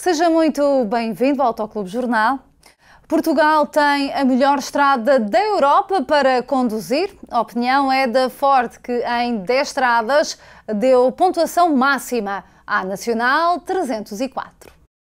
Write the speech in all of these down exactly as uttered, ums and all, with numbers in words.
Seja muito bem-vindo ao Autoclube Jornal. Portugal tem a melhor estrada da Europa para conduzir. A opinião é da Ford, que em dez estradas deu pontuação máxima à Nacional trezentos e quatro.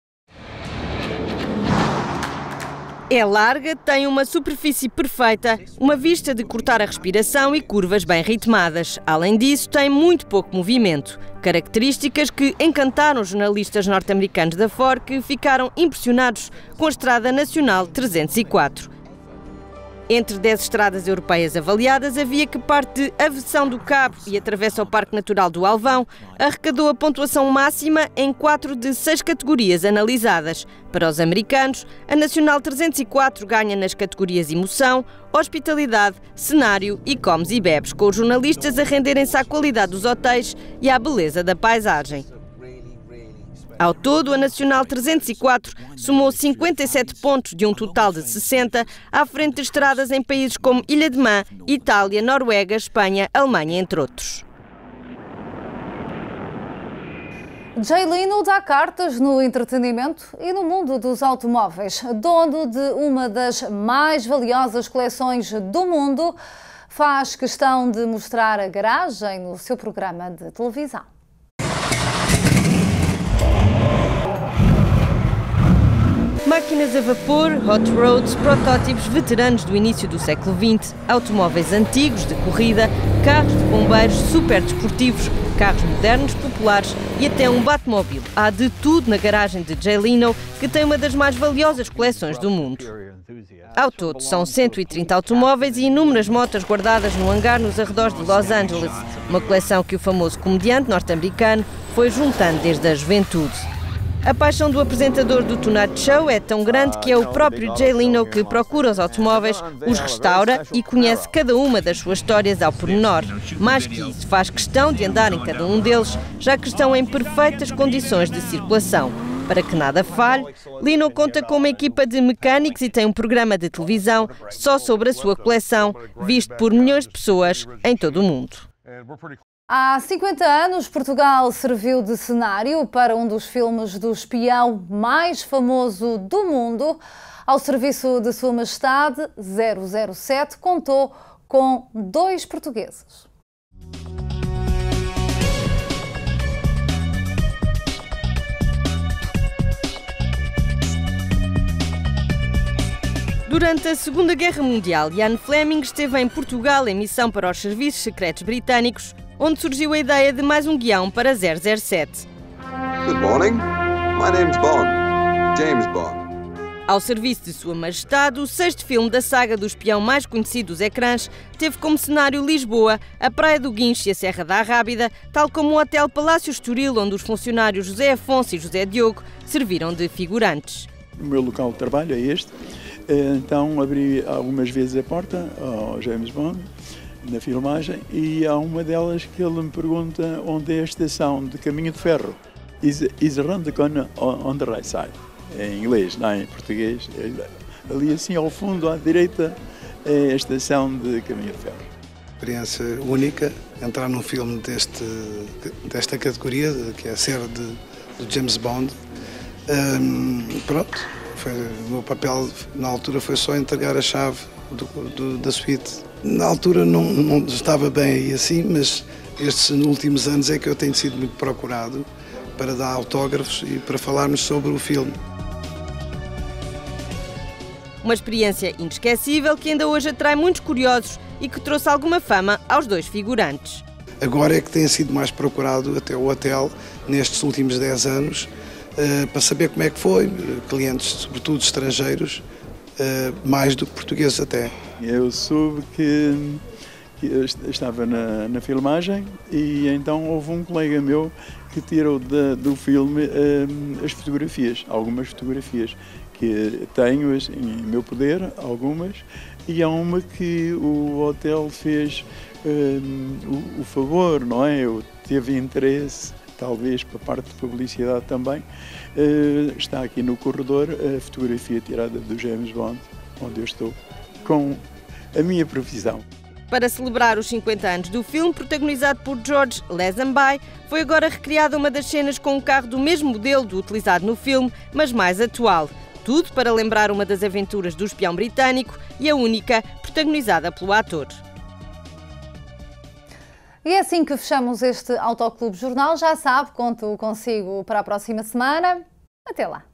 É larga, tem uma superfície perfeita, uma vista de cortar a respiração e curvas bem ritmadas. Além disso, tem muito pouco movimento. Características que encantaram os jornalistas norte-americanos da Ford, que ficaram impressionados com a Estrada Nacional trezentos e quatro. Entre dez estradas europeias avaliadas, havia que parte de Aveção do Cabo e atravessa o Parque Natural do Alvão, arrecadou a pontuação máxima em quatro de seis categorias analisadas. Para os americanos, a Nacional trezentos e quatro ganha nas categorias Emoção, Hospitalidade, Cenário e Comes e Bebes, com os jornalistas a renderem-se à qualidade dos hotéis e à beleza da paisagem. Ao todo, a Nacional trezentos e quatro somou cinquenta e sete pontos de um total de sessenta, à frente de estradas em países como Ilha de Man, Itália, Noruega, Espanha, Alemanha, entre outros. Jay Leno dá cartas no entretenimento e no mundo dos automóveis. Dono de uma das mais valiosas coleções do mundo, faz questão de mostrar a garagem no seu programa de televisão. Máquinas a vapor, hot roads, protótipos veteranos do início do século vinte, automóveis antigos de corrida, carros de bombeiros super desportivos, carros modernos, populares e até um Batmóvel. Há de tudo na garagem de Jay Leno, que tem uma das mais valiosas coleções do mundo. Ao todo, são cento e trinta automóveis e inúmeras motas guardadas no hangar nos arredores de Los Angeles, uma coleção que o famoso comediante norte-americano foi juntando desde a juventude. A paixão do apresentador do Tonight Show é tão grande que é o próprio Jay Leno que procura os automóveis, os restaura e conhece cada uma das suas histórias ao pormenor. Mais que isso, faz questão de andar em cada um deles, já que estão em perfeitas condições de circulação. Para que nada falhe, Leno conta com uma equipa de mecânicos e tem um programa de televisão só sobre a sua coleção, visto por milhões de pessoas em todo o mundo. Há cinquenta anos, Portugal serviu de cenário para um dos filmes do espião mais famoso do mundo. Ao serviço de Sua Majestade, zero zero sete contou com dois portugueses. Durante a Segunda Guerra Mundial, Ian Fleming esteve em Portugal em missão para os serviços secretos britânicos, onde surgiu a ideia de mais um guião para zero zero sete. Good morning. My name's Bond. James Bond. Ao serviço de Sua Majestade, o sexto filme da saga do espião mais conhecido dos ecrãs teve como cenário Lisboa, a Praia do Guincho e a Serra da Arrábida, tal como o Hotel Palácio Estoril, onde os funcionários José Afonso e José Diogo serviram de figurantes. O meu local de trabalho é este, então abri algumas vezes a porta ao James Bond na filmagem e há uma delas que ele me pergunta onde é a estação de caminho de ferro. Is, is around the corner on the right side. Em inglês, não em português. Ali assim ao fundo, à direita, é a estação de caminho de ferro. Experiência única, entrar num filme deste, desta categoria, que é a série de, de James Bond. Um, pronto, foi, o meu papel na altura foi só entregar a chave do, do, da suíte. Na altura não, não estava bem aí assim, mas estes últimos anos é que eu tenho sido muito procurado para dar autógrafos e para falarmos sobre o filme. Uma experiência inesquecível que ainda hoje atrai muitos curiosos e que trouxe alguma fama aos dois figurantes. Agora é que tem sido mais procurado até o hotel nestes últimos dez anos para saber como é que foi, clientes sobretudo estrangeiros, mais do que portugueses até. Eu soube que, que eu estava na, na filmagem e então houve um colega meu que tirou de, do filme um, as fotografias, algumas fotografias que tenho em meu poder, algumas, e há uma que o hotel fez um, o, o favor, não é? Eu teve interesse, talvez para parte de publicidade também, uh, está aqui no corredor a fotografia tirada do James Bond, onde eu estou com a minha profissão. Para celebrar os cinquenta anos do filme, protagonizado por George Lazenby, foi agora recriada uma das cenas com um carro do mesmo modelo do utilizado no filme, mas mais atual. Tudo para lembrar uma das aventuras do espião britânico e a única protagonizada pelo ator. E é assim que fechamos este Autoclube Jornal. Já sabe, conto consigo para a próxima semana. Até lá!